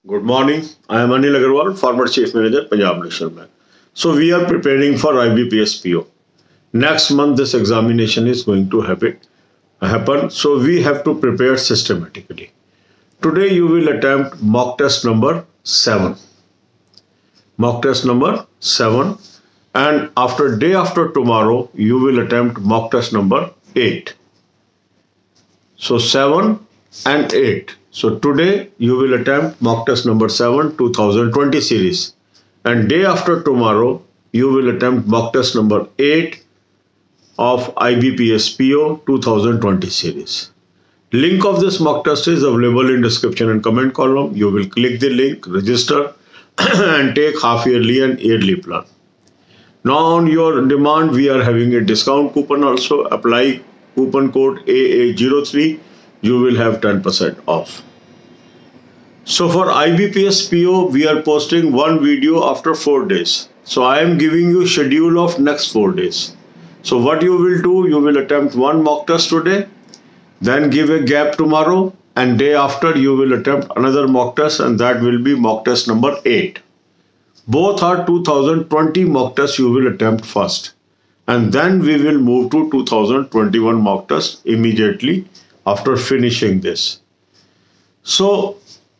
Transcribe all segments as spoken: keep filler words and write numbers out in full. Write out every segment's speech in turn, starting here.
Good morning. I am Anil Agarwal, former Chief Manager, Punjab National Bank. So we are preparing for I B P S P O. Next month this examination is going to happen. happen. So we have to prepare systematically. Today you will attempt mock test number seven. Mock test number seven. And after day after tomorrow, you will attempt mock test number eight. So seven and eight. So today you will attempt mock test number seven, two thousand twenty series. And day after tomorrow, you will attempt mock test number eight of I B P S P O two thousand twenty series. Link of this mock test is available in description and comment column. You will click the link, register and take half yearly and yearly plan. Now on your demand, we are having a discount coupon also. Apply coupon code A A zero three. You will have ten percent off. So for I B P S P O, we are posting one video after four days. So I am giving you schedule of next four days. So what you will do, you will attempt one mock test today, then give a gap tomorrow, and day after you will attempt another mock test, and that will be mock test number eight. Both are two thousand twenty mock tests you will attempt first. And then we will move to two thousand twenty-one mock test immediately after finishing this. So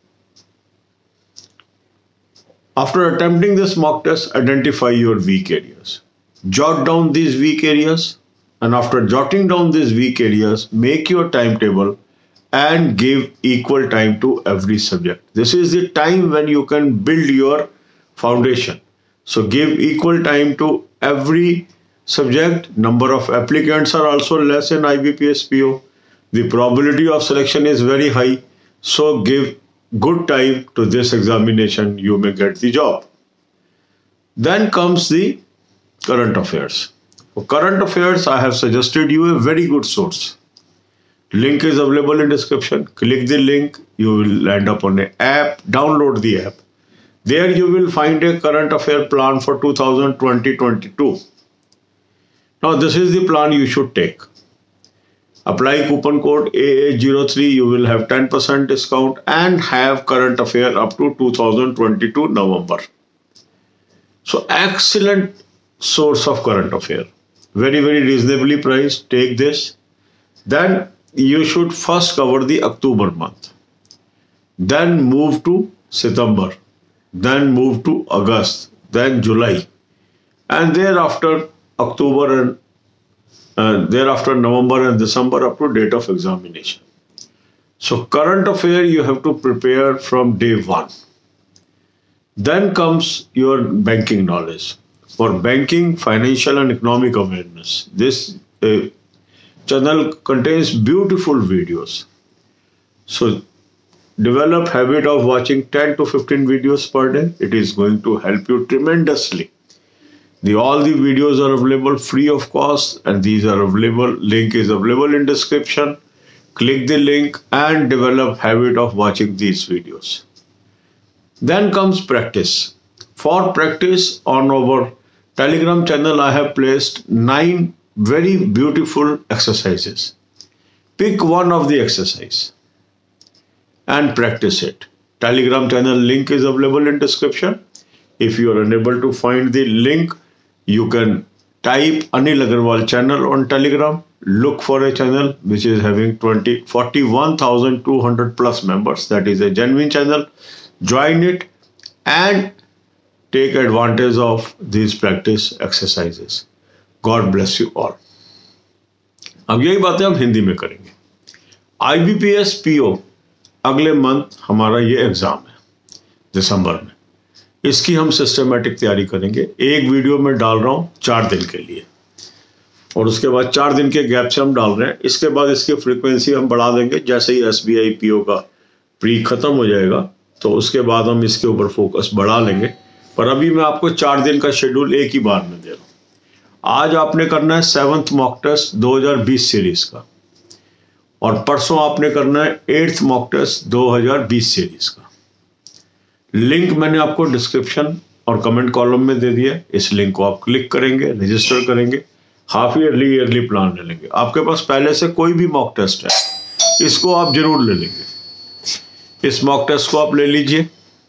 after attempting this mock test, identify your weak areas. Jot down these weak areas, and after jotting down these weak areas, make your timetable and give equal time to every subject. This is the time when you can build your foundation. So give equal time to every subject. Number of applicants are also less in I B P S P O. The probability of selection is very high. So give good time to this examination. You may get the job. Then comes the current affairs. For current affairs, I have suggested you a very good source. Link is available in description. Click the link. You will land up on an app. Download the app. There you will find a current affair plan for two thousand twenty to twenty-two. Now this is the plan you should take. Apply coupon code A A zero three. You will have ten percent discount and have current affair up to two thousand twenty-two November. So excellent source of current affair. Very, very reasonably priced. Take this. Then you should first cover the October month. Then move to September. Then move to August. Then July. And thereafter October and uh, thereafter November and December up to date of examination. So current affair you have to prepare from day one. Then comes your banking knowledge. For banking, financial and economic awareness. This uh, channel contains beautiful videos. So develop habit of watching ten to fifteen videos per day. It is going to help you tremendously. The, all the videos are available free of cost, and these are available. Link is available in description. Click the link and develop habit of watching these videos. Then comes practice. For practice on our Telegram channel, I have placed nine very beautiful exercises. Pick one of the exercise and practice it. Telegram channel link is available in description. If you are unable to find the link, you can type Anil Agarwal channel on Telegram. Look for a channel which is having twenty, forty-one thousand two hundred plus members. That is a genuine channel. Join it and take advantage of these practice exercises. God bless you all. अब यही बातें हम हिंदी में करेंगे. I B P S P O अगले month हमारा ये exam है दिसंबर में. इसकी हम सिस्टमेटिक तैयारी करेंगे. एक वीडियो में डाल रहा हूँ चार दिन के लिए, और उसके बाद चार दिन के गैप से हम डाल रहे हैं. इसके बाद इसकी फ्रीक्वेंसी हम बढ़ा देंगे. जैसे ही S B I P O का प्री खत्म हो जाएगा तो उसके बाद हम इसके ऊपर फोकस बढ़ा लेंगे. पर अभी मैं आपको चार दिन का शेड्यूल एक ही बार में दे रहा हूँ. आज आपने करना है सेवंथ मॉक टेस्ट दो हज़ार बीस सीरीज का, और परसों आपने करना है एट्थ मॉक टेस्ट दो हज़ार बीस सीरीज का. लिंक मैंने आपको डिस्क्रिप्शन और कमेंट कॉलम में दे दिया. इस लिंक को आप क्लिक करेंगे, रजिस्टर करेंगे, हाफ ईयरली ईयरली प्लान ले लेंगे. आपके पास पहले से कोई भी मॉक टेस्ट है, इसको आप जरूर ले लेंगे. इस मॉक टेस्ट को आप ले लीजिए.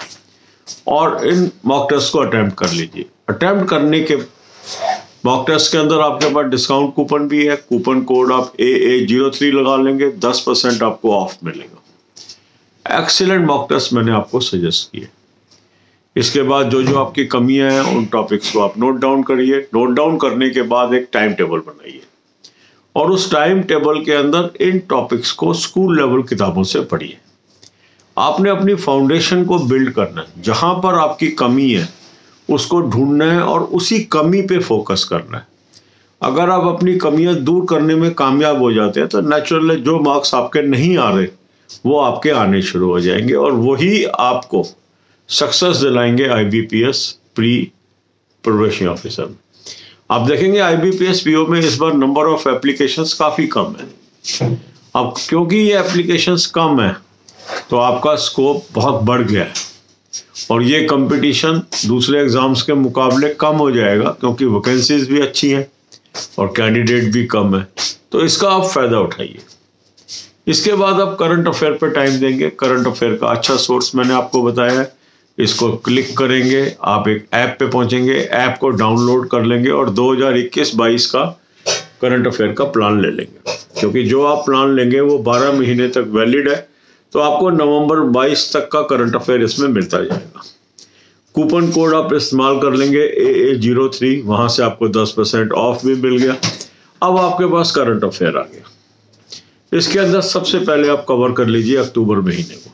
और इन मॉक टेस्ट को अटेम्प्ट कर लीजिए। अटेम्प्ट करने के मॉक टेस्ट के अंदर आपके पास डिस्काउंट कूपन भी है। कूपन कोड आप ए ए जीरो थ्री लगा लेंगे, दस परसेंट आपको ऑफ मिलेगा। एक्सीलेंट मॉक टेस्ट मैंने आपको सजेस्ट किए। इसके बाद जो जो आपकी कमियां हैं उन टॉपिक्स को आप नोट डाउन करिए। नोट डाउन करने के बाद एक टाइम टेबल बनाइए और उस टाइम टेबल के अंदर इन टॉपिक्स को स्कूल लेवल किताबों से पढ़िए। आपने अपनी फाउंडेशन को बिल्ड करना है। जहां पर आपकी कमी है उसको ढूंढना है और उसी कमी पे फोकस करना है। अगर आप अपनी कमियां दूर करने में कामयाब हो जाते हैं तो नेचुरली जो मार्क्स आपके नहीं आ रहे वो आपके आने शुरू हो जाएंगे और वही आपको सक्सेस दिलाएंगे आईबीपीएस प्री प्रोबेशनरी ऑफिसर में। आप देखेंगे आईबीपीएस पीओ में इस बार नंबर ऑफ एप्लीकेशंस काफी कम है। अब क्योंकि ये एप्लीकेशंस कम है तो आपका स्कोप बहुत बढ़ गया है और ये कंपटीशन दूसरे एग्जाम्स के मुकाबले कम हो जाएगा क्योंकि वैकेंसीज भी अच्छी हैं और कैंडिडेट भी कम है। तो इसका आप फायदा उठाइए। इसके बाद आप करंट अफेयर पे टाइम देंगे। करंट अफेयर का अच्छा सोर्स मैंने आपको बताया है। इसको क्लिक करेंगे, आप एक ऐप पे पहुंचेंगे, ऐप को डाउनलोड कर लेंगे और दो हज़ार इक्कीस बाईस का करंट अफेयर का प्लान ले लेंगे। क्योंकि जो आप प्लान लेंगे वो बारह महीने तक वैलिड है, तो आपको नवंबर बाईस तक का करंट अफेयर इसमें मिलता जाएगा। कूपन कोड आप इस्तेमाल कर लेंगे ए ए जीरो थ्री, वहां से आपको दस परसेंट ऑफ भी मिल गया। अब आपके पास करंट अफेयर आ गया। इसके अंदर सबसे पहले आप कवर कर लीजिए अक्टूबर महीने को,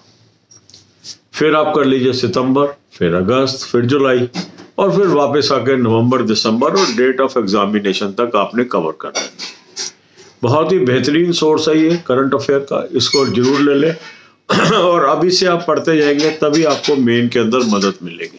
फिर आप कर लीजिए सितंबर, फिर अगस्त, फिर जुलाई और फिर वापस आके नवंबर, दिसंबर और डेट ऑफ एग्जामिनेशन तक आपने कवर करना है। बहुत ही बेहतरीन सोर्स है ये करंट अफेयर का, इसको जरूर ले लें और अभी से आप पढ़ते जाएंगे तभी आपको मेन के अंदर मदद मिलेगी।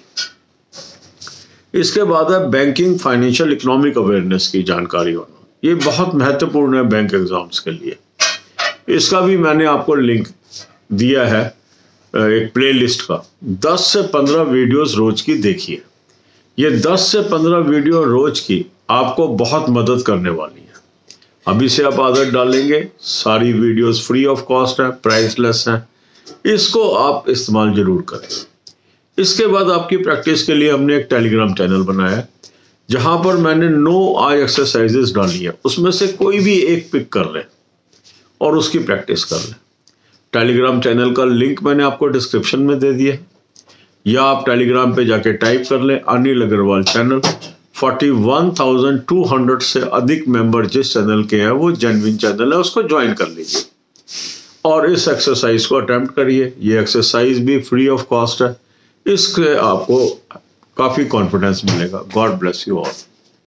इसके बाद है बैंकिंग, फाइनेंशियल, इकोनॉमिक अवेयरनेस की जानकारी होना। ये बहुत महत्वपूर्ण है बैंक एग्जाम्स के लिए। इसका भी मैंने आपको लिंक दिया है एक प्लेलिस्ट का। दस से पंद्रह वीडियोस रोज की देखिए। ये दस से पंद्रह वीडियो रोज की आपको बहुत मदद करने वाली है। अभी से आप आदत डालेंगे, सारी वीडियोस फ्री ऑफ कॉस्ट है, प्राइसलेस है, इसको आप इस्तेमाल जरूर करें। इसके बाद आपकी प्रैक्टिस के लिए हमने एक टेलीग्राम चैनल बनाया है जहां पर मैंने नो आई एक्सरसाइजेस डाली है। उसमें से कोई भी एक पिक कर लें और उसकी प्रैक्टिस कर लें। टेलीग्राम चैनल का लिंक मैंने आपको डिस्क्रिप्शन में दे दिया है, या आप टेलीग्राम पे जाके टाइप कर लें अनिल अग्रवाल चैनल। इकतालीस हज़ार दो सौ से अधिक मेंबर जिस चैनल के हैं वो जेन्युइन चैनल है, उसको ज्वाइन कर लीजिए और इस एक्सरसाइज को अटेम्प्ट करिए। ये एक्सरसाइज भी फ्री ऑफ कॉस्ट है। इससे आपको काफ़ी कॉन्फिडेंस मिलेगा। God bless you all.